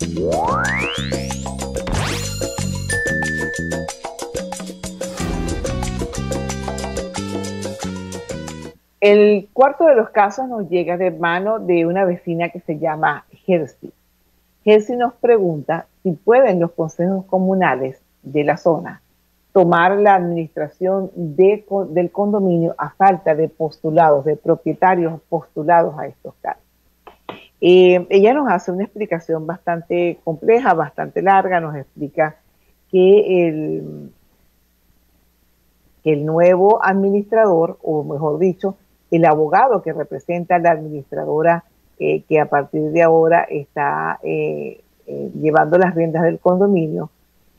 El cuarto de los casos nos llega de mano de una vecina que se llama Jersey. Jersey nos pregunta si pueden los consejos comunales de la zona tomar la administración del condominio a falta de postulados, de propietarios postulados a estos cargos. Ella nos hace una explicación bastante compleja, bastante larga, nos explica que el nuevo administrador, o mejor dicho, el abogado que representa a la administradora que a partir de ahora está llevando las riendas del condominio,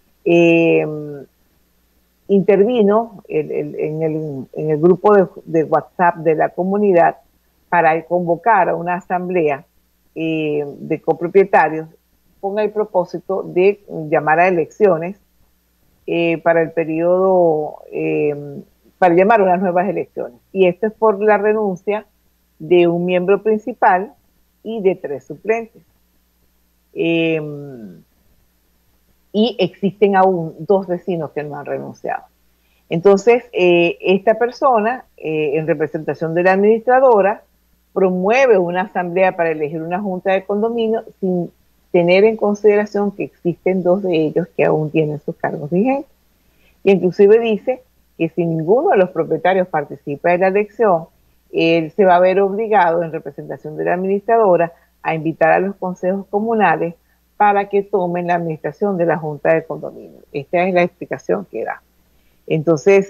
intervino en el grupo de WhatsApp de la comunidad para convocar a una asamblea de copropietarios con el propósito de llamar a elecciones para el periodo, para llamar a unas nuevas elecciones. Y esto es por la renuncia de un miembro principal y de 3 suplentes. Y existen aún 2 vecinos que no han renunciado. Entonces, esta persona, en representación de la administradora, promueve una asamblea para elegir una junta de condominio sin tener en consideración que existen 2 de ellos que aún tienen sus cargos vigentes. Y inclusive dice que si ninguno de los propietarios participa de la elección, él se va a ver obligado, en representación de la administradora, a invitar a los consejos comunales para que tomen la administración de la junta de condominio. Esta es la explicación que da. Entonces,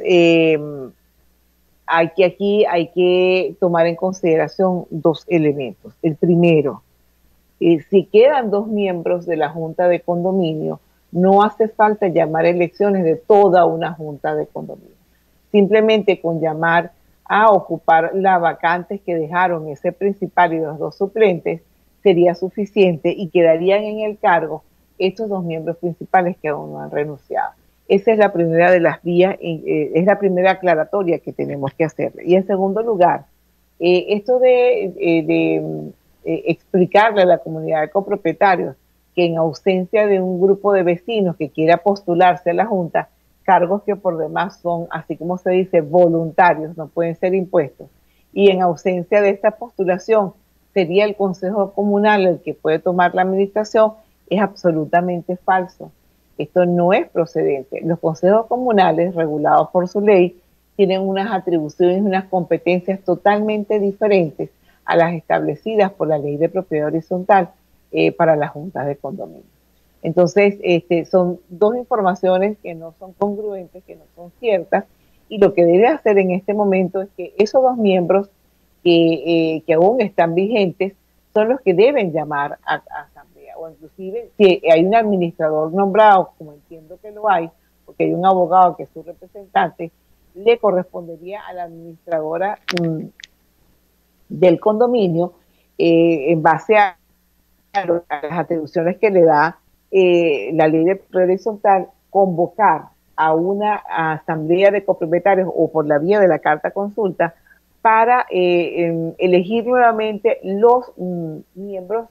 aquí hay que tomar en consideración 2 elementos. El primero, si quedan 2 miembros de la junta de condominio, no hace falta llamar elecciones de toda una junta de condominio. Simplemente con llamar a ocupar las vacantes que dejaron ese principal y los 2 suplentes sería suficiente y quedarían en el cargo estos 2 miembros principales que aún no han renunciado. Esa es la primera de las vías, es la primera aclaratoria que tenemos que hacer. Y en segundo lugar, esto de explicarle a la comunidad de copropietarios que en ausencia de un grupo de vecinos que quiera postularse a la Junta, cargos que por demás son, así como se dice, voluntarios, no pueden ser impuestos, y en ausencia de esta postulación sería el Consejo Comunal el que puede tomar la administración, es absolutamente falso. Esto no es procedente. Los consejos comunales, regulados por su ley, tienen unas atribuciones, unas competencias totalmente diferentes a las establecidas por la ley de propiedad horizontal para las juntas de condominio. Entonces, son 2 informaciones que no son congruentes, que no son ciertas, y lo que debe hacer en este momento es que esos 2 miembros que aún están vigentes son los que deben llamar a asamblea, o inclusive si hay un administrador nombrado, como entiendo que lo hay, porque hay un abogado que es su representante, le correspondería a la administradora del condominio, en base a las atribuciones que le da la ley de propiedad horizontal, convocar a una asamblea de copropietarios o por la vía de la carta consulta para elegir nuevamente los miembros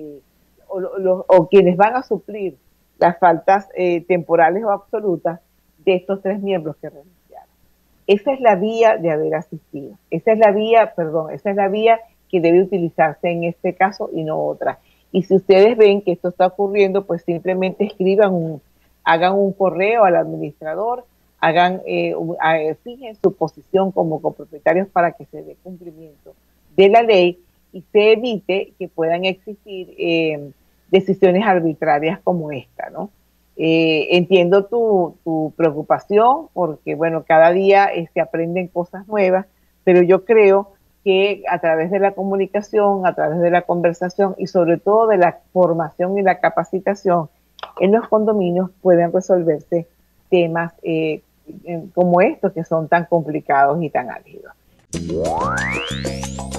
o quienes van a suplir las faltas temporales o absolutas de estos 3 miembros que renunciaron. Esa es la vía de haber asistido. Esa es la vía que debe utilizarse en este caso y no otra. Y si ustedes ven que esto está ocurriendo, pues simplemente hagan un correo al administrador, fijen su posición como copropietarios para que se dé cumplimiento de la ley y se evite que puedan existir decisiones arbitrarias como esta, ¿no? Entiendo tu preocupación porque, bueno, cada día se aprenden cosas nuevas, pero yo creo que a través de la comunicación, a través de la conversación y sobre todo de la formación y la capacitación en los condominios pueden resolverse temas como estos que son tan complicados y tan álgidos.